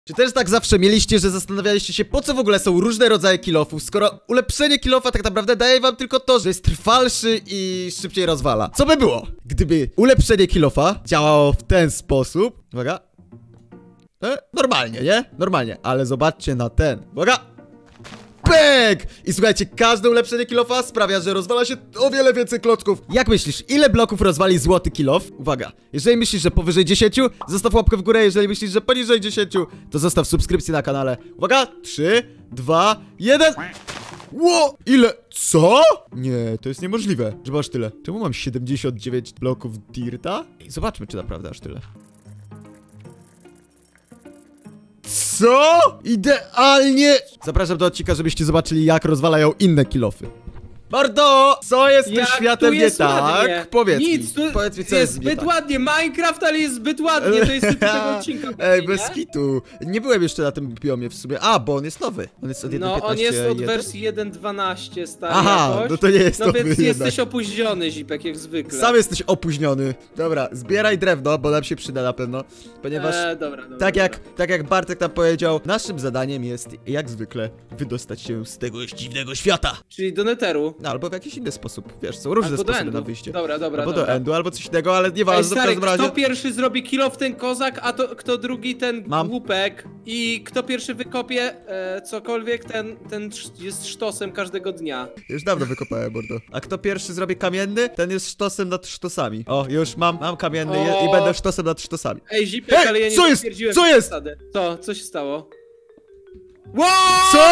Czy też tak zawsze mieliście, że zastanawialiście się, po co w ogóle są różne rodzaje kilofów, skoro ulepszenie kilofa tak naprawdę daje wam tylko to, że jest trwalszy i szybciej rozwala? Co by było, gdyby ulepszenie kilofa działało w ten sposób? Uwaga. Normalnie, nie? Normalnie, ale zobaczcie na ten. Uwaga! Pyk! I słuchajcie, każde ulepszenie kilofa sprawia, że rozwala się o wiele więcej klocków. Jak myślisz, ile bloków rozwali złoty kilof? Uwaga, jeżeli myślisz, że powyżej 10, zostaw łapkę w górę, jeżeli myślisz, że poniżej 10, to zostaw subskrypcję na kanale. Uwaga, 3, 2, 1. Ło! Ile? Co? Nie, to jest niemożliwe, że masz tyle. Czemu mam 79 bloków dirta? I zobaczmy, czy naprawdę aż tyle. Co? Idealnie! Zapraszam do odcinka, żebyście zobaczyli, jak rozwalają inne kilofy. Mordo! Co jest z tym światem nie tak? Powiedz nic, mi, powiedz mi, co jest nie zbyt tak. ładnie. Minecraft, ale jest zbyt ładnie, to jest tytuł tego odcinka. Ej, bez kitu. Nie byłem jeszcze na tym biomie w sumie. A, bo on jest nowy. On jest od 1.15. No, on jest od wersji 1.12, stary. Aha, jakoś. no to nie jest no nowy więc jednak. jesteś opóźniony, Zipek, jak zwykle. Sam jesteś opóźniony. Dobra, zbieraj drewno, bo nam się przyda na pewno. Ponieważ, dobra, tak jak Bartek tam powiedział, naszym zadaniem jest, jak zwykle, wydostać się z tego dziwnego świata. Czyli do Netheru. No, albo w jakiś inny sposób. Wiesz, są różne sposoby na wyjście. Dobra. Albo do endu, albo coś innego, ale nieważne, w każdym razie. Kto pierwszy zrobi kilof, ten kozak, a kto drugi, ten Mam. głupek. I kto pierwszy wykopie cokolwiek, ten jest sztosem każdego dnia. Już dawno wykopałem, mordo. A kto pierwszy zrobi kamienny, ten jest sztosem nad sztosami. O, już mam kamienny i będę sztosem nad sztosami. Ej, Zipek, ale ja nie co jest? potwierdziłem Co jest? zasady. Co się stało? Wow! Co?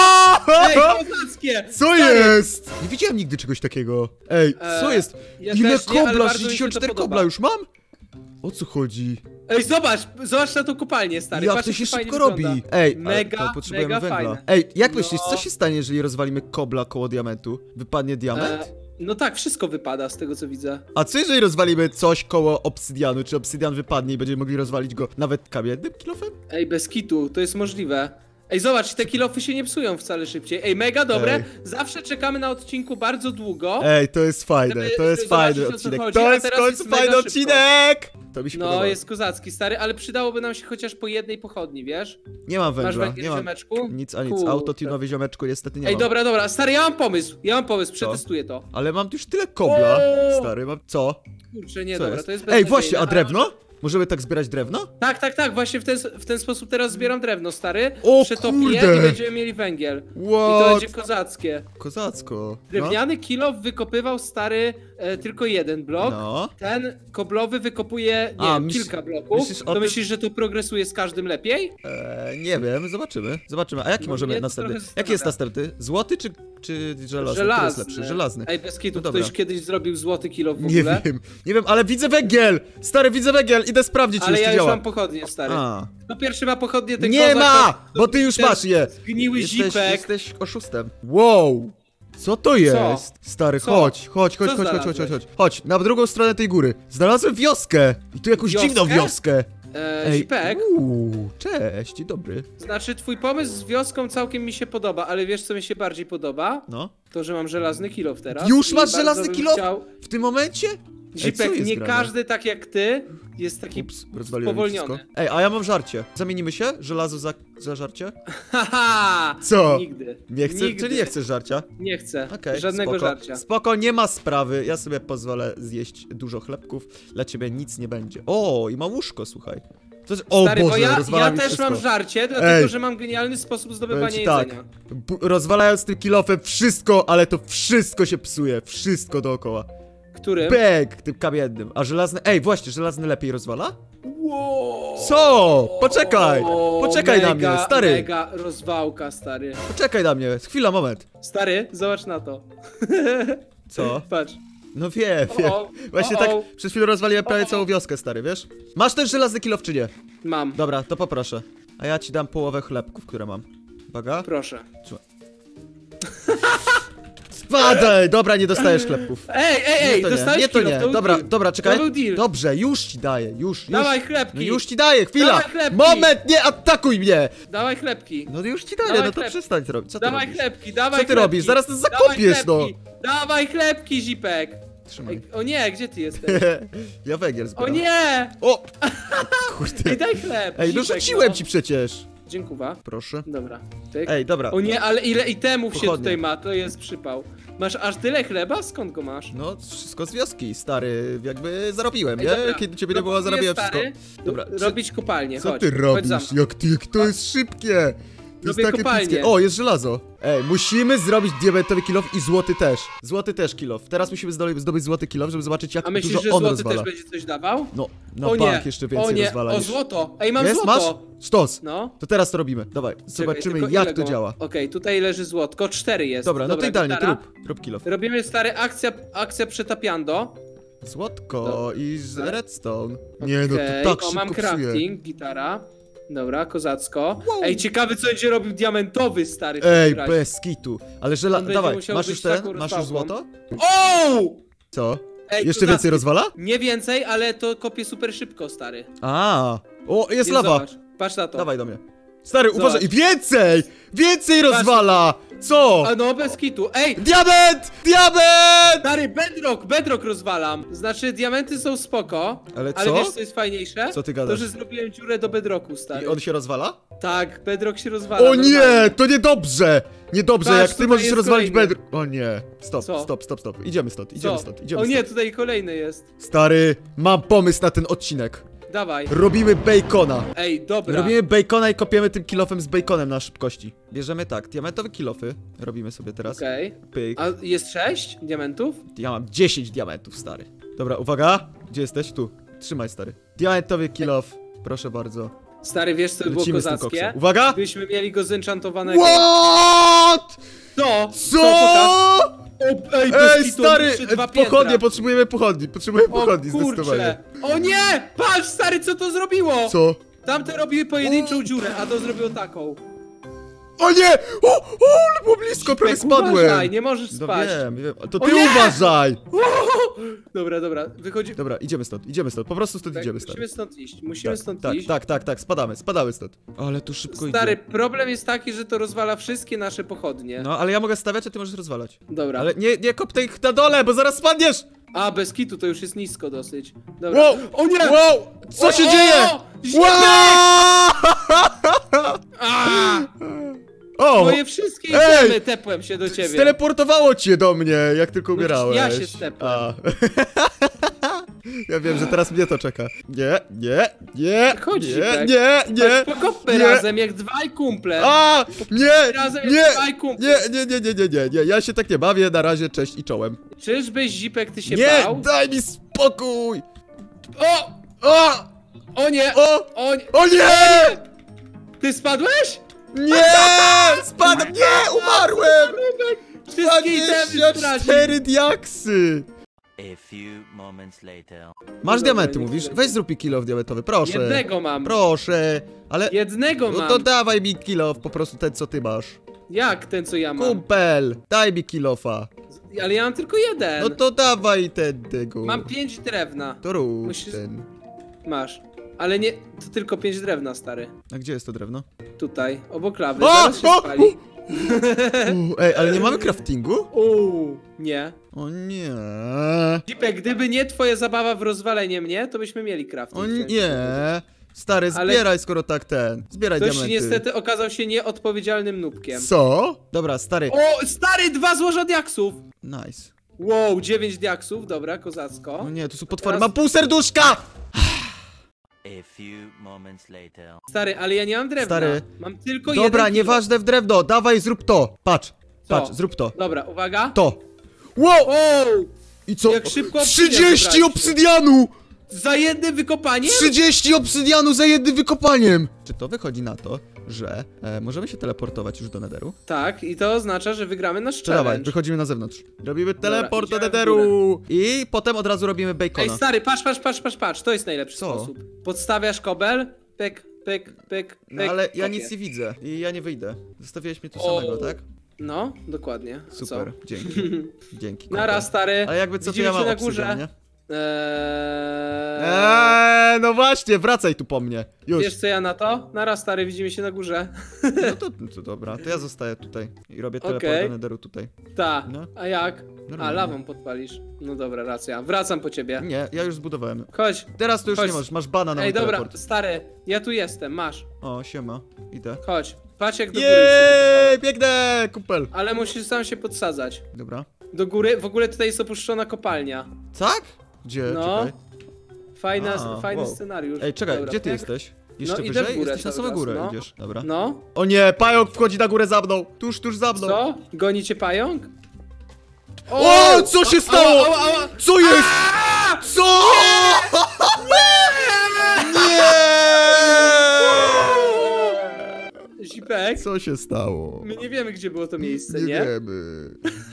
Ej, kozackie! Co jest? Nie widziałem nigdy czegoś takiego. Ej, co jest? Ja Ile też nie, ale kobla? bardzo mi się to 64 podoba. kobla już mam? O co chodzi? Ej, zobacz na tą kopalnię, stary. Jak Patrz, to się fajnie szybko robi? wygląda. Ej, mega, to potrzebujemy mega węgla. fajne. Ej, jak myślisz, No. co się stanie, jeżeli rozwalimy kobla koło diamentu? Wypadnie diament? No tak, wszystko wypada z tego, co widzę. A co jeżeli rozwalimy coś koło obsydianu? Czy obsydian wypadnie i będziemy mogli rozwalić go nawet kamiennym kilofem? Ej, bez kitu, to jest możliwe. Ej, zobacz, te kilofy się nie psują wcale szybciej. Ej, mega dobre. Ej. Zawsze czekamy na odcinku bardzo długo. Ej, to jest fajne, Żeby to jest zobaczyć, fajny o co odcinek. chodzi, To a jest w teraz końcu jest mega fajny szybko. odcinek! To mi się podoba. No, jest kozacki, stary, ale przydałoby nam się chociaż po jednej pochodni, wiesz? Nie mam Masz węgla, węgiel, nie mam ziomeczku? nic a nic. Kurczę. Autotunowy ziomeczku niestety nie Ej, mam. dobra, stary, ja mam pomysł, przetestuję to. Ale mam tu już tyle kobla, O! stary, mam... Co? Kurczę, nie, Co dobra, jest? to jest Ej, beznadziejne, właśnie, a ale- drewno? Możemy tak zbierać drewno? Tak, właśnie w ten sposób teraz zbieram drewno, stary. O Przetopię kurde! i będziemy mieli węgiel. I to What? będzie kozackie. Kozacko. No. Drewniany kilof wykopywał, stary, tylko jeden blok. No. Ten koblowy wykopuje, nie wiem, kilka bloków. myślisz o To tym- myślisz, że to progresuje z każdym lepiej? Nie wiem, zobaczymy. A jaki No, możemy mnie to następny? trochę Jaki jest zastanawia. następny? Złoty czy żelazny? Który jest lepszy? Żelazny. Ej, bez kitu, No ktoś dobra. kiedyś zrobił złoty kilof w Nie ogóle? wiem, ale widzę węgiel! Stary, widzę węgiel, idę sprawdzić, czy Ale już ja to już działa. mam pochodnie, stary. A. No pierwszy ma pochodnie, ten Nie kozak, ma! to- Bo ty już ten masz je! Zgniły zipek. Jesteś oszustem. Wow! Co to jest? Stary, Co? chodź. Co znalazłeś? Chodź, na drugą stronę tej góry. Znalazłem wioskę! I tu jakąś Wioskę? dziwną wioskę. Zipek, Cześć, dzień dobry. znaczy twój pomysł z wioską całkiem mi się podoba, ale wiesz co mi się bardziej podoba? No. To, że mam żelazny kilof teraz. Już i masz bardzo żelazny bym kilof? chciał- W tym momencie? Ej, co Zipek, jest nie grane? każdy tak jak ty jest taki Ups, rozwaliłem spowolniony. wszystko. Ej, a ja mam żarcie. Zamienimy się? Żelazo za żarcie? Haha! Co? Nigdy. Nie chcę, Nigdy. czyli nie chcesz żarcia? Nie chcę. Okej, Żadnego spoko. żarcia. Spoko, nie ma sprawy. Ja sobie pozwolę zjeść dużo chlebków. Dla ciebie nic nie będzie. O, i ma łóżko, słuchaj. To jest... O Stary, Boże, bo ja rozwala mi też wszystko. mam żarcie, dlatego Ej. że mam genialny sposób Powiem zdobywania ci jedzenia. Rozwalając tym kilofem wszystko, ale to wszystko się psuje. Wszystko dookoła. Którym? Pek, tym kamiennym. A żelazny... Ej, właśnie, żelazny lepiej rozwala? Wow. Co? Poczekaj! O, Poczekaj na mega, mnie, stary! Mega rozwałka, stary. Poczekaj na mnie, chwila, moment. Stary, zobacz na to. Co? Patrz. No wiem. Właśnie tak przed chwilą rozwaliłem prawie całą wioskę, stary, wiesz? Masz ten żelazny kilof czy nie? Mam. Dobra, to poproszę. A ja ci dam połowę chlebków, które mam. Uwaga. Proszę. Spadaj! Dobra, nie dostajesz chlebków. Ej, dostałeś nie to kilof, nie. to był Dobra, deal. dobra, czekaj. To był deal. Dobrze, już ci daję, już. Dawaj chlebki. No już ci daję, chwila! Dawaj chlebki. Moment, nie atakuj mnie! Dawaj chlebki. No już ci daję, Dawaj no to chleb. przestań to robić. Co ty dawaj robisz? chlebki, dawaj Co ty chlebki. robisz? Zaraz to Dawaj zakopiesz, no! chlebki. Dawaj chlebki, Zipek. trzymaj. Ej, o nie, gdzie ty jesteś? Ja węgiel O zbieram. nie! O! Kurde. Ej, daj chleb. Ej, no Zipek, rzuciłem ci przecież. Dziękuję. Proszę. Dobra. Tyk. Ej, dobra. O nie, ale ile itemów się Pochodnie. tutaj ma, to jest przypał. Masz aż tyle chleba? Skąd go masz? No, wszystko z wioski, stary, jakby zarobiłem, Ej, nie? dobra. Kiedy ciebie nie No, było, zarobiłem wszystko. stary, Dobra, robić kopalnię, co chodź. ty Chodź robisz? za mną. Jak to jest szybkie! To jest Robię takie kopalnię. krótkie. O, jest żelazo. Ej, musimy zrobić diamentowy kill off i złoty też. Złoty też kill off. Teraz musimy zdobyć złoty kill off, żeby zobaczyć, jak A myślisz, dużo że on złoty rozwala. też będzie coś dawał? No, na O bank nie, jeszcze o więcej nie, rozwala o niż... złoto! Ej, mam Jest? złoto! Masz? Sztos! No. To teraz to robimy. Dawaj, zobaczymy, tylko jak ile to go- działa. Okej, tutaj leży złotko, 4 jest. Dobra, no to idealnie, gitara. rób kill off. Robimy stary akcja przetapiando. Złotko i Tak. redstone. Nie, no Okej, to tak o, mam szybko psuje. crafting, gitara. Dobra, kozacko. Wow. Ej, ciekawy co będzie robił diamentowy stary w Ej, takim razie. bez kitu. Ale On będzie dawaj, musiał masz być już ten? taką Masz już rozwałką. złoto? O! Co? Ej, Jeszcze kozackie. więcej rozwala? Nie więcej, ale to kopie super szybko, stary. A, o, jest Więc lawa. zobacz, patrz na to. Dawaj do mnie. Stary, Zobacz. uważaj, i więcej! Więcej rozwala! Co? A no, bez kitu. Ej, Diament! Diament! stary, bedrock rozwalam. Znaczy, diamenty są spoko. Ale Ale co? wiesz, co jest fajniejsze? Co ty To, gadasz? że zrobiłem dziurę do bedrocku, stary. I on się rozwala? Tak, bedrock się rozwala. O nie, normalnie. to niedobrze! Niedobrze, Patrz, jak ty tutaj możesz jest rozwalić kolejny. bedrock. O nie, stop, Co? stop. Idziemy stąd, idziemy Co? stąd, idziemy O nie, stąd. tutaj kolejny jest. Stary, mam pomysł na ten odcinek. Dawaj. Robimy bacona. Ej, dobra. Robimy bacona i kopiemy tym kilofem z baconem na szybkości. Bierzemy tak, diamentowe kilofy. Robimy sobie teraz. Okej. Pyk. A jest 6 diamentów? Ja mam 10 diamentów, stary. Dobra, uwaga. Gdzie jesteś? Tu. Trzymaj, stary. Diamentowy kilof. Proszę bardzo. Stary, wiesz co by było Lecimy z tym kozackie? koksem. Uwaga! Gdybyśmy mieli go zenchantowanego. What? Co? Co? pokaż. O, ej, bez Ej, kitu, stary! niższy 2 Pochodnie, piętra. potrzebujemy pochodni. Potrzebujemy O pochodni, zdecydowanie. kurczę. O nie! Patrz, stary, co to zrobiło? Co? Tamte robiły pojedynczą dziurę, a to zrobiło taką. O nie! O, ale było blisko, prawie Zipek, uważaj, spadłem. nie możesz No spać. wiem. To O ty nie! uważaj! Dobra, wychodzi. Dobra, idziemy stąd. Po prostu stąd Tak, idziemy, stary. musimy stąd iść, musimy stąd iść. Tak, spadamy stąd. Ale tu szybko Stary, idzie. problem jest taki, że to rozwala wszystkie nasze pochodnie. No, ale ja mogę stawiać, a ty możesz rozwalać. Dobra. Ale nie kop tych na dole, bo zaraz spadniesz! A, bez kitu to już jest nisko dosyć. Dobra. Wow! O nie! Wow! Co się O, dzieje? Zipek! Wow! A! O! Moje wszystkie Ej! itemy tepłem się do ciebie. Steleportowało cię do mnie, jak tylko umierałeś. ja się stepłem. A. Ja wiem, że teraz mnie to czeka. Nie. Chodź, Nie. Chodź, pokopmy nie. razem jak dwaj kumple. A! Nie! Razem Nie! jak dwaj kumple. Nie, ja się tak nie bawię, na razie cześć i czołem. Czyżbyś, Zipek, ty się Nie! bał? Daj mi spokój! O! O! O nie! O! O nie! O nie! Ty spadłeś? Nie! Spadłem! Nie! Umarłem! Wszystkie itemy stracił. 24 diaksy! A few moments later. Masz dobra, diamenty, nie mówisz? wiem. Weź zrób mi kill diamentowy, proszę. Jednego mam. Proszę, ale... Jednego No mam. to dawaj mi kill po prostu ten, co ty masz. Jak ten, co ja mam? Kumpel, daj mi kill-offa. Ale ja mam tylko jeden. No to dawaj tego. Mam 5 drewna. To rób Musisz- ten. Masz. Ale nie, to tylko 5 drewna, stary. A gdzie jest to drewno? Tutaj, obok lawy. O! Zaraz się O! spali. Ej, ale nie mamy craftingu? Nie. O nie. Zipek, gdyby nie twoja zabawa w rozwalenie mnie, to byśmy mieli crafting. O chciałem ci nie. powiedzieć. Stary, Ale- zbieraj skoro tak ten. Zbieraj Ktoś diamenty. niestety okazał się nieodpowiedzialnym nubkiem. Co? Dobra, stary. O, stary, 2 złoża diaksów! Nice. Wow, 9 diaksów, dobra, kozacko. O nie, tu są potwory. Teraz- Mam pół serduszka! A few moments later. Stary, ale ja nie mam drewna. Stary. Mam tylko Dobra, jeden kilo. nieważne w drewno. Dawaj, zrób to. Patrz, zrób to. Dobra, uwaga. To. Wow! O! I co? Jak szybko obsydian 30 zebraliście. obsydianu! Za jednym wykopaniem? 30 obsydianu za jednym wykopaniem! Czy to wychodzi na to, że możemy się teleportować już do Netheru? Tak, i to oznacza, że wygramy nasz Czy dawaj, challenge. wychodzimy na zewnątrz. Robimy teleport do idziemy w Netheru! I potem od razu robimy Ej, bacona. stary, patrz, to jest najlepszy Co? sposób. Podstawiasz kobel, pyk. No ale ja kopię. nic nie widzę i ja nie wyjdę. Zostawiłeś mnie tu O. samego, tak? No, dokładnie. Super, Co? dzięki. Dzięki. Nara, kumpel. stary. Ale jakby co, to Widzimy ja się mam na górze. obsydian, nie? No właśnie, wracaj tu po mnie. Już. Wiesz co ja na to? Naraz, stary, widzimy się na górze. No to dobra, to ja zostaję tutaj i robię Okej. teleport do Netheru tutaj. Ta, No. a jak? Normalnie. A, lawą podpalisz. No dobra, racja. Wracam po ciebie. Nie, ja już zbudowałem. Chodź. Teraz to już Chodź. nie masz bana na Ej, mój dobra, teleport. stary, ja tu jestem, masz. O, siema, idę. Chodź. Patrz jak do góry już się Jeee, budowałem. biegnę, kupel. Ale musisz sam się podsadzać. Dobra. Do góry, w ogóle tutaj jest opuszczona kopalnia. Tak? Gdzie? No. Czekaj. Fajny wow. scenariusz. Ej, czekaj, Dobra, gdzie ty jak- jesteś? Jeszcze idę w wyżej? górę Jesteś na cały samą czas, górę, no. idziesz. Dobra. No, O nie, pająk wchodzi na górę za mną! Tuż za mną! co? Goni cię pająk? O, co się stało? Ała. Co jest? Co? Nie! Zipek, Co się stało? my nie wiemy gdzie było to miejsce, Nie nie? wiemy.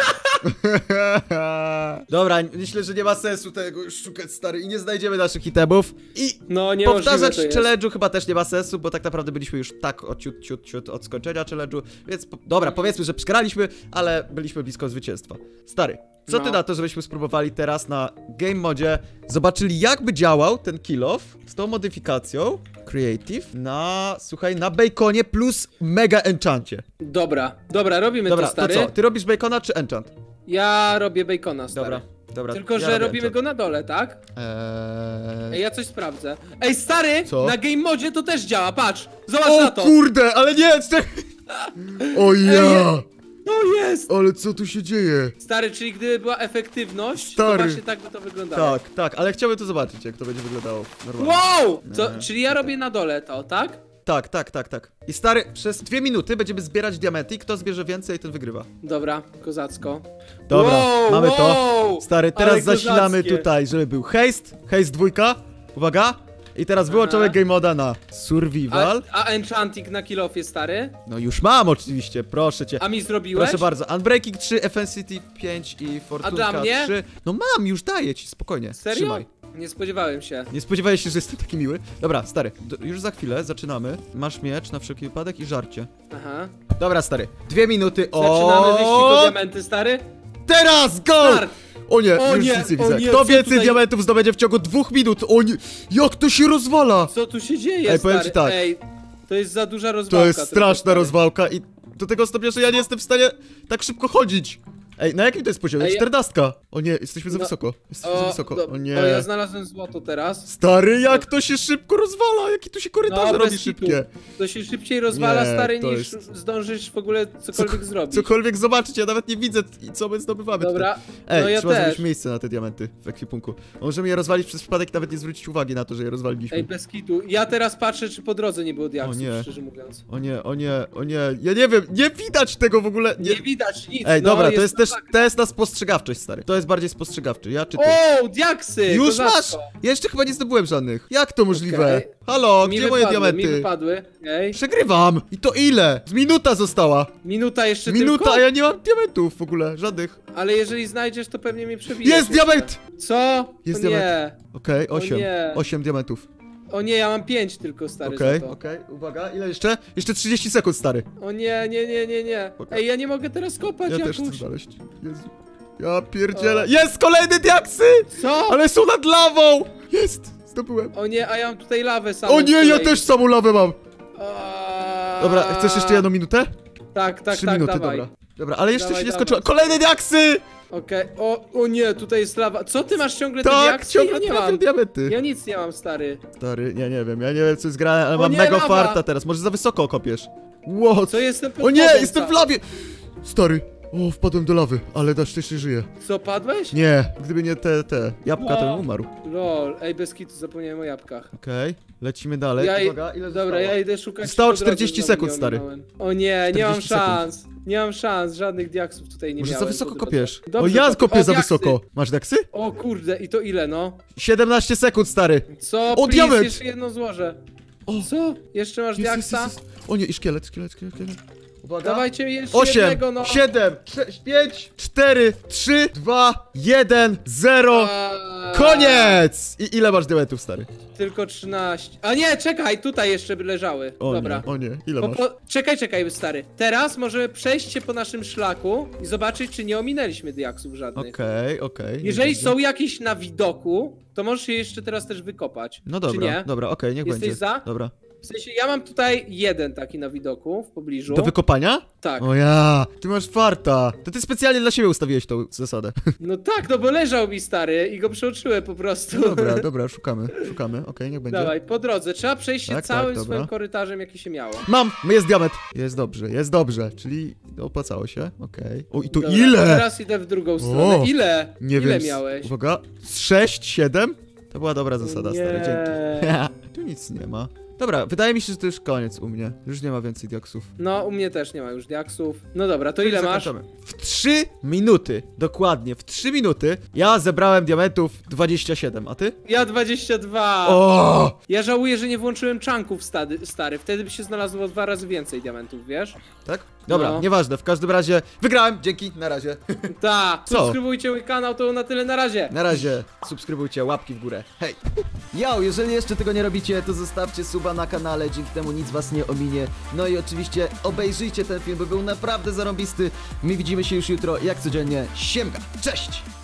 Dobra, myślę, że nie ma sensu tego już szukać, stary, i nie znajdziemy naszych itemów. I No, niemożliwe powtarzać to jest. challenge'u chyba też nie ma sensu, bo tak naprawdę byliśmy już tak o ciut od skończenia challenge'u, więc dobra, powiedzmy, że przegraliśmy, ale byliśmy blisko zwycięstwa. Stary, co ty No. na to, żebyśmy spróbowali teraz na game modzie, zobaczyli jakby działał ten kill off z tą modyfikacją Creative na, słuchaj, na baconie plus mega enchancie. Dobra, robimy Dobra, to, stary. to co, ty robisz bacona czy enchant? Ja robię bacona, stary. Dobra. Tylko, ja że robię robimy enchant. go na dole, tak? Ej, ja coś sprawdzę. Ej, stary, Co? na game modzie to też działa, patrz. Zobacz O na to. kurde, ale nie, o ja! To jest! Ale co tu się dzieje? Stary, czyli gdyby była efektywność, Stary. to właśnie tak by to wyglądało. Tak, ale chciałbym to zobaczyć, jak to będzie wyglądało normalnie. Wow! Co, Nie. czyli ja robię na dole to, tak? Tak. I stary, przez 2 minuty będziemy zbierać diamenty i kto zbierze więcej, ten wygrywa. Dobra, kozacko. Dobra, Wow, mamy to. wow! Stary, Ale teraz zasilamy kozackie. tutaj, żeby był haste 2, uwaga. I teraz wyłączamy Aha. game moda na survival. A enchanting na kill offie, stary? No już mam oczywiście, proszę cię. A mi zrobiłeś? Proszę bardzo, Unbreaking 3, Offensity 5 i Fortunka dla mnie? 3. No mam, już daję ci, spokojnie. Serio? Trzymaj. Nie spodziewałem się. Nie spodziewałeś się, że jestem taki miły? Dobra, stary, już za chwilę zaczynamy. Masz miecz na wszelki wypadek i żarcie. Aha. Dobra, stary, 2 minuty, Zaczynamy wyścig o diamenty, stary? Teraz, go! Start! O nie, O już nie, nic nie o widzę. nie, Kto co więcej tutaj- diamentów zdobędzie w ciągu 2 minut? O nie, jak to się rozwala? Co tu się dzieje, Ej, powiem stary? ci tak. Ej, to jest za duża rozwałka. To jest trochę, straszna stary. rozwałka i do tego stopnia, że ja nie jestem w stanie tak szybko chodzić. Ej, na jakim to jest poziomie? Ej, 14. O nie, jesteśmy za No, wysoko. Jesteśmy za wysoko. O nie. O, ja znalazłem złoto teraz. Stary, jak to się szybko rozwala, jakie tu się korytarze No, robi bez kitu. szybkie. To się szybciej rozwala, Nie, stary, to niż jest- zdążysz w ogóle cokolwiek zrobić. Cokolwiek zobaczyć, ja nawet nie widzę, co my zdobywamy Dobra, tutaj. Ej, no ja trzeba też. zrobić miejsce na te diamenty w ekwipunku. Możemy je rozwalić przez przypadek, nawet nie zwrócić uwagi na to, że je rozwaliliśmy. Ej, bez kitu. Ja teraz patrzę, czy po drodze nie było diaksów, O nie. szczerze mówiąc. O nie, ja nie wiem, nie widać tego w ogóle. Nie widać nic. Ej, no, dobra, to jest też, tak. to jest na spostrzegawczość, stary. To jest bardziej spostrzegawczy, ja czy ty? O, diaksy! Już kozacko. masz! Ja jeszcze chyba nie zdobyłem żadnych. Jak to możliwe? Okej. Halo, Mi gdzie moje wypadły, mi diamenty? wypadły. Ej, Przegrywam! I to ile? Z minuta została! minuta jeszcze Minuta, tylko? a ja nie mam diamentów w ogóle, żadnych. Ale jeżeli znajdziesz, to pewnie mnie przebijesz. Jest jeszcze. diament! Co? Jest o nie. diament. Okej, O 8. nie. 8 diamentów. O nie, ja mam 5 tylko, stary, Okej, za to. okej, uwaga, ile jeszcze? Jeszcze 30 sekund, stary. O nie. Okej. Ej, ja nie mogę teraz kopać Ja jakoś. też chcę znaleźć. Jezu. Ja pierdzielę. Jest kolejny diaksy! Co? Ale są nad lawą! Jest! Zdobyłem. O nie, a ja mam tutaj lawę samą. O nie, ja tutaj. też samą lawę mam! A... Dobra, chcesz jeszcze jedną minutę? Tak, 3 minuty, dawaj. dobra. Dobra, ale jeszcze Dawaj, się nie dawaj. skończyło. Kolejne diaksy! Okej, o nie, tutaj jest lawa. Co ty masz ciągle te Tak, diaksy? ciągle Ja nie trafią mam. diamenty. Ja nic nie mam, stary. Stary, ja nie wiem co jest grane, ale O mam nie, mega lawa! farta teraz. Może za wysoko kopiesz. Ło, Co jestem pod o nie, wodą jestem w cały. lawie! Stary, o, wpadłem do lawy, ale na szczęście żyję. Co, padłeś? Nie, gdyby nie te jabłka, to O. bym umarł. Lol, ej, bez kitu, zapomniałem o jabłkach. Okej, lecimy dalej. Ja, Uwaga, ile dobra, zostało? ja idę szukać. Zostało po drodze, 40 znowu sekund, nie stary. ominąłem. O nie, nie mam 40 sekund. szans. Nie mam szans, żadnych diaksów tutaj nie Może miałem. za wysoko po drodze. kopiesz. O, Dobrze, ja kopię za diaksy. wysoko. Masz diaksy? O kurde, i to ile, no? 17 sekund, stary. Co? O, Please, diament! jeszcze jedno złożę. O. Co? Jeszcze masz diaksa? O nie, i szkielet. Uwaga. Dawajcie jeszcze 8, jednego, no. 7, 6, 5, 4, 3, 2, 1, 0. Eee, Koniec! I ile masz diamentów, stary? Tylko 13. A nie, czekaj, tutaj jeszcze by leżały. O Dobra. nie, o nie, ile masz? Czekaj, stary. Teraz możemy przejść się po naszym szlaku i zobaczyć, czy nie ominęliśmy diaksów żadnych. Okej. Jeżeli są jakieś na widoku, to możesz je jeszcze teraz też wykopać. No czy dobra, nie? dobra, okej, niech Jesteś będzie. za? Dobra. W sensie, ja mam tutaj jeden taki na widoku w pobliżu. Do wykopania? Tak. O ja, ty masz farta. To ty specjalnie dla siebie ustawiłeś tą zasadę. No tak, no bo leżał mi stary i go przeoczyłem po prostu. Dobra, szukamy, okej, niech będzie. Dawaj, po drodze. Trzeba przejść się Tak, całym dobra. swoim korytarzem, jaki się miało. Mam, jest diament. Jest dobrze, czyli opłacało się, okej. O, i tu Dobra, ile? Teraz idę w drugą stronę. O, Ile? Nie Ile wiem. miałeś? Uwaga, 6, 7? To była dobra zasada, stary, Nie. dzięki. Tu nic nie ma. Dobra, wydaje mi się, że to już koniec u mnie. Już nie ma więcej diaksów. No, u mnie też nie ma już diaksów. No dobra, to ile masz? Zakończamy. W 3 minuty, dokładnie, w 3 minuty ja zebrałem diamentów 27, a ty? Ja 22. O! Ja żałuję, że nie włączyłem chunków stary. Wtedy by się znalazło 2 razy więcej diamentów, wiesz? Tak? Dobra, No. nieważne, w każdym razie wygrałem, dzięki, na razie. Tak. Co? Subskrybujcie mój kanał, to na tyle, na razie. Na razie, subskrybujcie, łapki w górę, hej! Yo, jeżeli jeszcze tego nie robicie, to zostawcie suba na kanale, dzięki temu nic was nie ominie. No i oczywiście obejrzyjcie ten film, bo był naprawdę zarąbisty. My widzimy się już jutro, jak codziennie. Siemka, cześć!